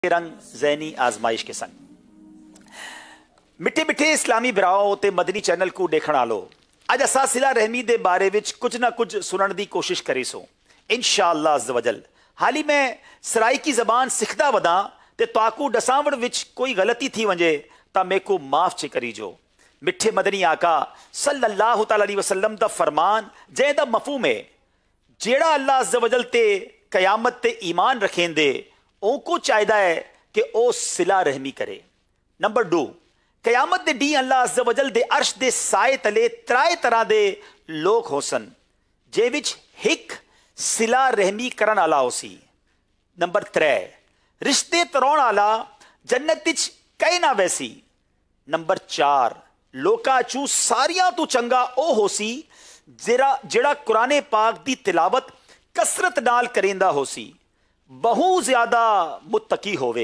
रंग ज़हनी आजमाइश के संग मिठे मिठे इस्लामी भराओ ते मदनी चैनल को देखण आलो अज असा सिला रहमी दे बारे विच कुछ ना कुछ सुनने की कोशिश करीसो इंशाअल्लाह अज़्ज़ वजल। हाल ही मैं सराई की जबान सिखदा वदा ते ताकू डसावण विच कोई गलती थी वंजे ता मेरे को माफ चे करी जो। मिठे मदनी आका सल्लल्लाहु अलैहि वसल्लम दा फरमान जैदा मफहूम है जेड़ा अल्लाह अज़्ज़ वजल ते कयामत ते ईमान रखेंदे ओको चाहिदा है कि ओ सिला रहमी करे। नंबर 2 कयामत दे डी अल्लाह अज़्ज़ वजल दे अर्श दे साए तले त्राए तरह दे लोग होसन जे विच हिक सिला रहमी करन आला होसी। नंबर 3 रिश्ते तरोण आला जन्नत विच कई ना वैसी। नंबर 4 लोका चू सारियां तू चंगा ओ होसी जेड़ा कुराने पाक दी तिलावत कसरत नाल करेंदा होसी बहु ज्यादा मुत्तकी होवे।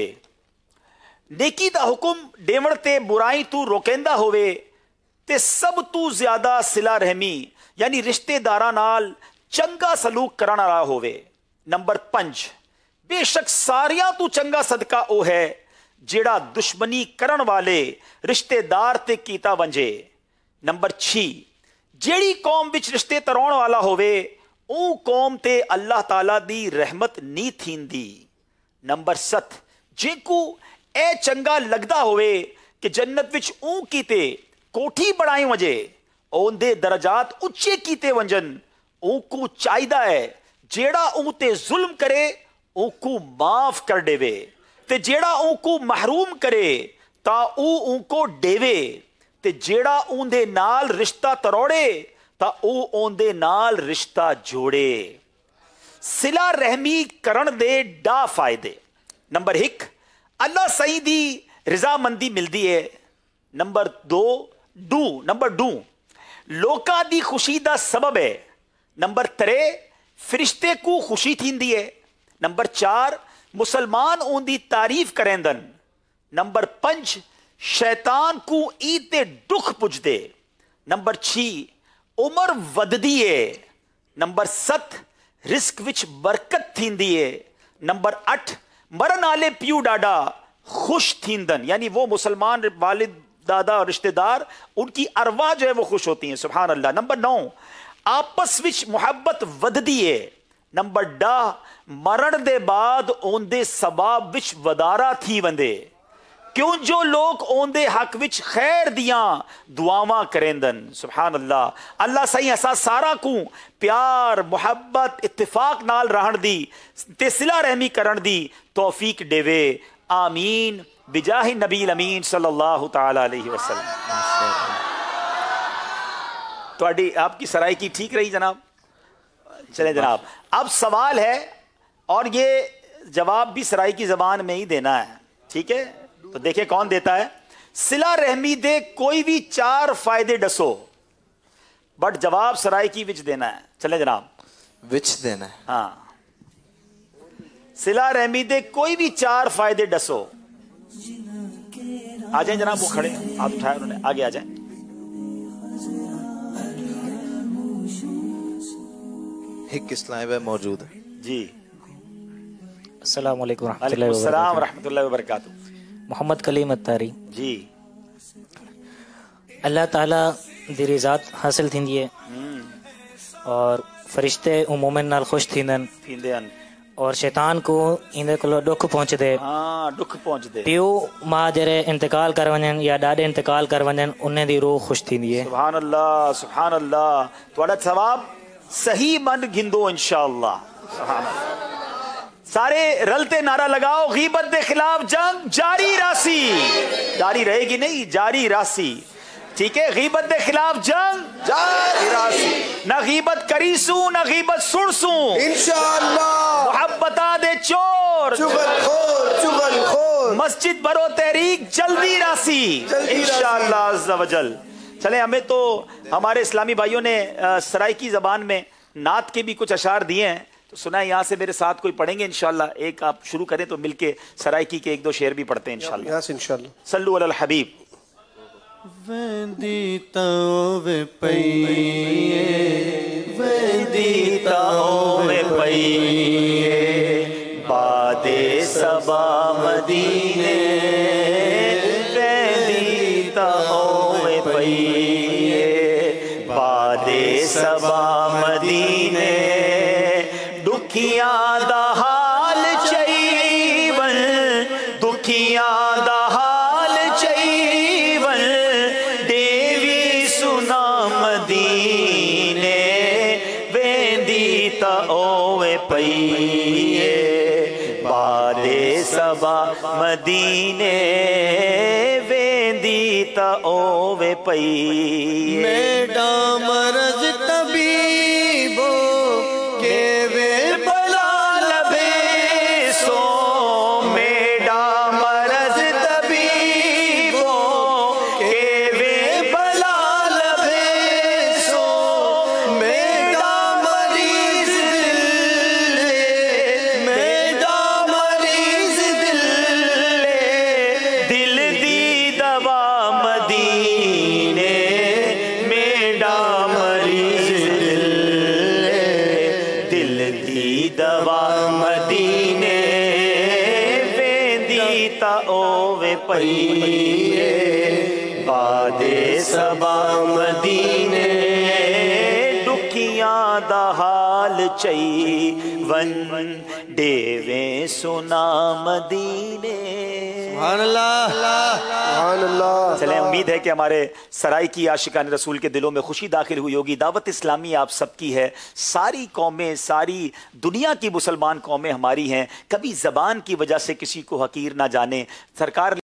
नेकी दा हुक्म देवण ते बुराई तू रोकेंदा होवे ते सब तू ज्यादा सिला रहमी यानी रिश्तेदारां नाल चंगा सलूक करन वाला होवे। नंबर 5 बेशक सारियां तू चंगा सदका ओ है जेड़ा दुश्मनी करन वाले रिश्तेदार ते कीता वंजे। नंबर 6 जेड़ी कौम विच रिश्ते तरोण वाला होवे ओ कौम ते अल्लाह ताला दी रहमत नी थींदी। नंबर 7 जेकू ए चंगा लगदा होवे कि जन्नत विच ऊ कीते कोठी बढ़ाई वजे ओंदे दरजात उच्चे कीते वंजन ऊकू चाहिदा है जेड़ा ऊ ते जुल्म करे ऊकू माफ कर देवे ते जेड़ा ऊकू महरूम करे ता ऊ ऊको देवे ते जेड़ा ऊंदे नाल रिश्ता तरोड़े ता ऊ ओंदे नाल रिश्ता जोड़े। सिला रहमी करण दे डा फायदे। नंबर 1 अल्लाह सही दी रजामंदी मिलती है। नंबर 2 लोका दी खुशी दा सबब है। नंबर 3 फरिश्ते को खुशी थींदी है। नंबर 4 मुसलमान उनकी तारीफ करेंदन। नंबर 5 शैतान को ईते दुख पुजदे। नंबर 6 उमर वधदी है। नंबर 7 रिस्क विच बरकत थींदी है। नंबर 8 मरन आले पियू डाडा खुश थींदन यानी वो मुसलमान वालिद दादा और रिश्तेदार उनकी अरवा जो है वो खुश होती हैं। सुभान अल्लाह। नंबर 9 आपस विच मुहब्बत वधदी है। नंबर 10 मरण दे बाद ओंदे सबाब विच वदारा थी वंदे क्यों जो लोग ओंदे हक विच खैर दियां दुआवां करेंदन। सुभान अल्लाह। अल्लाह सही असा सारा को प्यार मुहब्बत इत्तिफाक नाल रहन दी ते सिला रहमी करन दी तौफीक देवे। आमीन बिजाहि नबी अमीन सल्लल्लाहु तआला अलैहि वसल्लम। तो आपकी सराय की ठीक रही जनाब। चले जनाब अब सवाल है और ये जवाब भी सराय की जबान में ही देना है। ठीक है तो देखिए कौन देता है। सिला रहमी दे कोई भी 4 फायदे डसो बट जवाब सराय की विच देना है। चले जनाब विच देना है। हाँ सिला रहमी दे कोई भी 4 फायदे डसो। आ जाए जनाब वो खड़े हाथ उठाए उन्होंने आगे आ जाए। हिक इस्लाम में मौजूद है जी। अस्सलाम वालेकुम रहमतुल्लाहि व बरकातहू। मोहम्मद कलीम अत्तारी जी। अल्लाह ताला दी रिज़ात हासिल थींदी है और फरिश्ते उमूमन नाल खुश थींदन और शैतान को इंदे कोलो दुख पहुंचदे। हां दुख पहुंचदे। पियो मां जरे इंतकाल कर वञन या ॾाॾे इंतकाल कर वञन उन्हें दी रूह खुश थींदी है। सुभान अल्लाह सुभान अल्लाह। तुहाडा सवाब सही मन गिंदो इंशाअल्लाह। सुभान अल्लाह। सारे रलते नारा लगाओ गीबत के खिलाफ जंग जारी रासी। जारी रहेगी नहीं जारी रासी। ठीक है गीबत के खिलाफ जंग जारी रासी। ना गीबत करीसू ना गीबत सुनसू इंशाअल्लाह। मोहब्बता दे चोर चुगलखोर मस्जिद भरो तहरीक जल्दी रासी इंशाअल्लाह अज़्ज़ वजल। चले हमें तो हमारे इस्लामी भाइयों ने सराय की जबान में नात के भी कुछ अशार दिए हैं तो सुना है यहाँ से मेरे साथ कोई पढ़ेंगे इंशाअल्लाह। एक आप शुरू करें तो मिलके सरायकी के 1-2 शेर भी पढ़ते हैं इंशाअल्लाह। सल्लु अलल हबीब। वेंदी तावे पईए वेंदी तावे पईए बादे सबा मदीने वेंदी ता ओवे पई बादे सबा मदीने दुखियां दा हाल चईवन दुखियां दा हाल चईवन देवी सुना मदीने वेंदी ता ओवे पई बादे सबा मदीने वेंदी ता ओवे पई मेरा मरज तबीबो के वे भला लभे सो मेरा मरज तबीबो के वे भला लभे सो मेरा मरीज दिल मेरा मरीज दिल दी दवा मदीने मेरा मरीज दिल दी दवा मदीने वेंदी ता ओवे पई बादे सबा मदीने दुखियां दा हाल चई वन देवे सुना मदीने। सुभान अल्लाह सुभान अल्लाह। चलें, उम्मीद है कि हमारे सराय की आशिकान रसूल के दिलों में खुशी दाखिल हुई होगी। दावत इस्लामी आप सबकी है, सारी कौमें, सारी दुनिया की मुसलमान कौमें हमारी हैं। कभी ज़बान की वजह से किसी को हकीर ना जाने। सरकार